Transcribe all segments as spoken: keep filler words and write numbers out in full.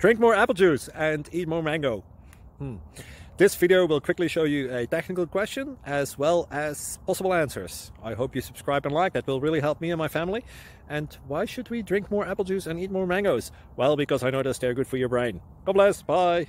Drink more apple juice and eat more mango. Hmm. This video will quickly show you a technical question as well as possible answers. I hope you subscribe and like, that will really help me and my family. And why should we drink more apple juice and eat more mangoes? Well, because I noticed they're good for your brain. God bless, bye!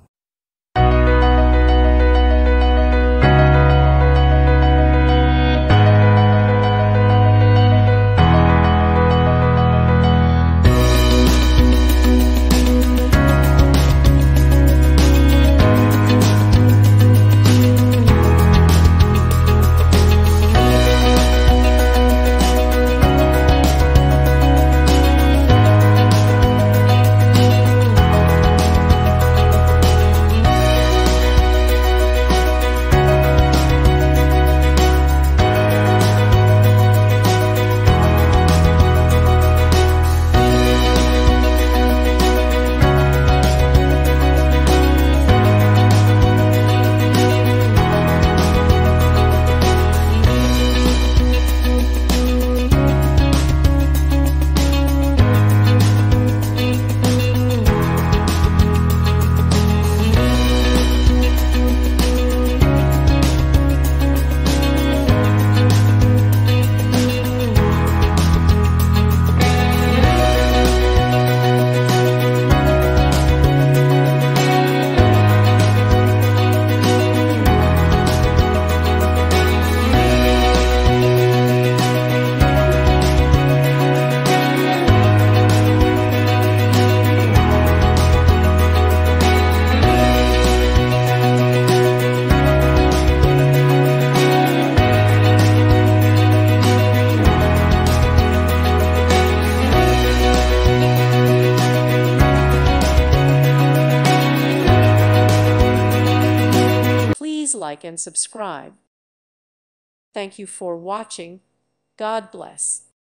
Please like and subscribe. Thank you for watching. God bless.